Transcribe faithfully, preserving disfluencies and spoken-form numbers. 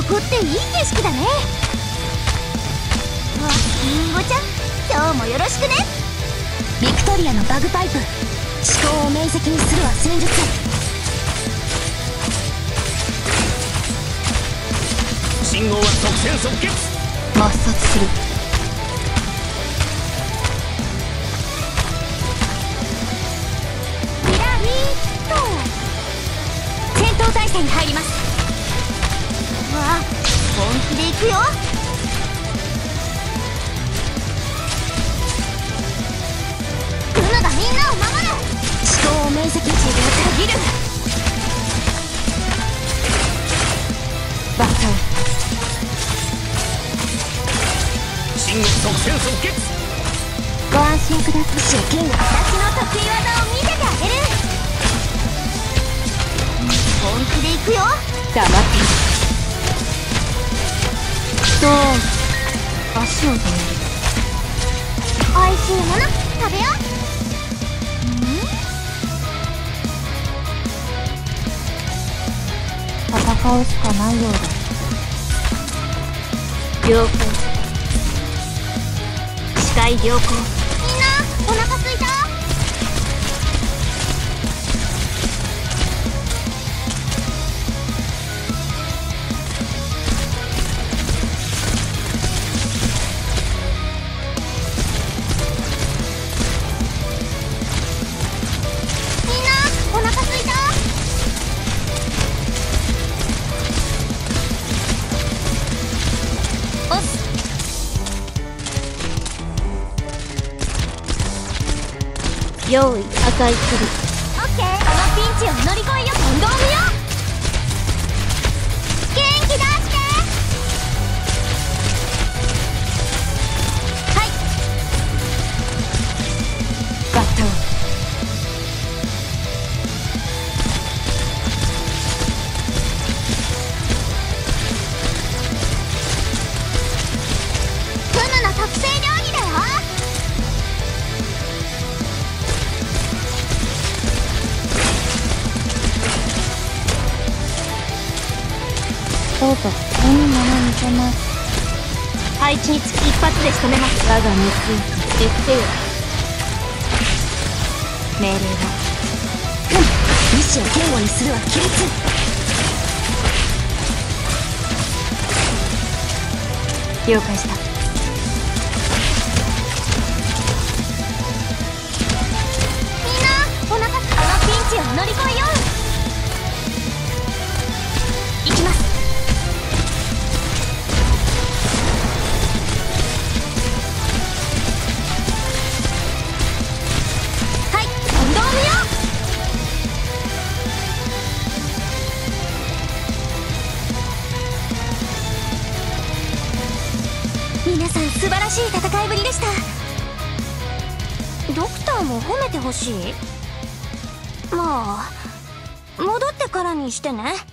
こっていい景色だね。あ、りんごちゃん、今日もよろしくね。ビクトリアのバグパイプ、思考を明晰にするは戦術。 信号は即戦即決。 抹殺する。キラリーと戦闘態勢に入ります。うわあ、本気で行くよ。ルナがみんなを守る。思考を明晰にたぎる。バッター信号即戦即決。 ご安心ください。私の得意技を見せてあげる。本気で行くよ。黙ってそう、足を止める。おいしいもの食べよう。戦うしかないようだ。了解。視界良好。みんなお腹すいた？みんなお腹すいた？おっす。用意破壊する。オッケー。このピンチを乗り越えよ。今度を見よう。元気出して。はい。バット。フムの特製料理だよ。そうと、いいもの見せます。配置につき一発で仕留めます。我が熱意、言ってよ。命令はふん、意志を言語にするは規律。了解した。みんなお腹す。このピンチを乗り越えよう。行きます。皆さん素晴らしい戦いぶりでした。ドクターも褒めてほしい。まあ戻ってからにしてね。